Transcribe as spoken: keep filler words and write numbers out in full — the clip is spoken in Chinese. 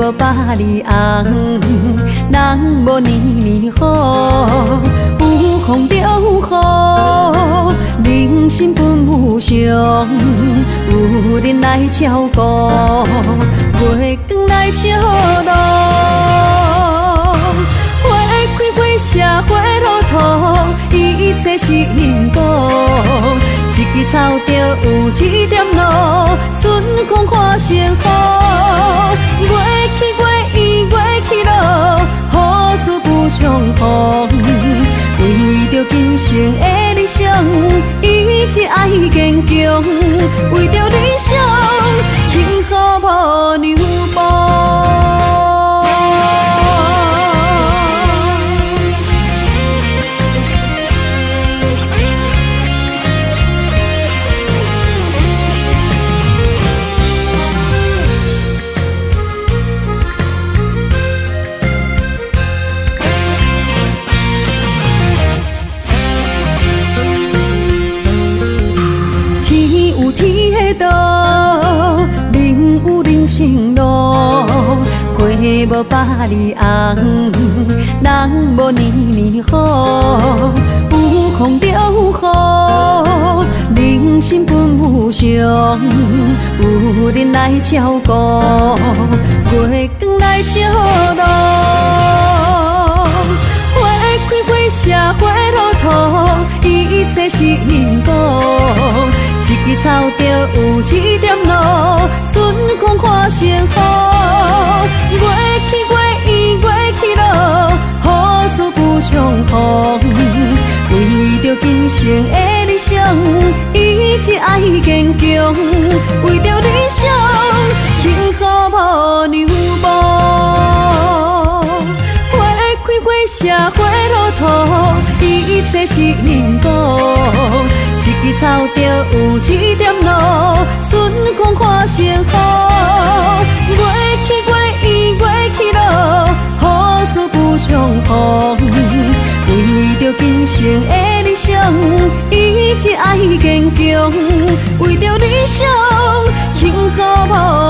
无百里红，人无年年好。有风就有雨，人生本无常，有人来照顾，月光来照路。花开花谢花落土，一切是因果。一枝草就有一点露，春光化成雨。月起月圆月起落，雨丝不相逢。为着今生的理想，一直爱坚强。为着理想，幸福无牛步。人有人生路，花无百里红，人无年年好。有风就有雨，人生本无常，有人来照顾，月光来照路。花开花谢花落土，一切是因果。一枝草就有一点露，春光化成雨。月起月圆月起落，雨丝不相逢。为着今生的理想，一直爱坚强。为着理想，幸福无牛步。花开花谢花落土，一切是因果。一枝草就有一点露，春光化成雨。月起月圆月起落，雨丝不相逢。为着今生的理想，一直爱坚强。为着理想，幸福无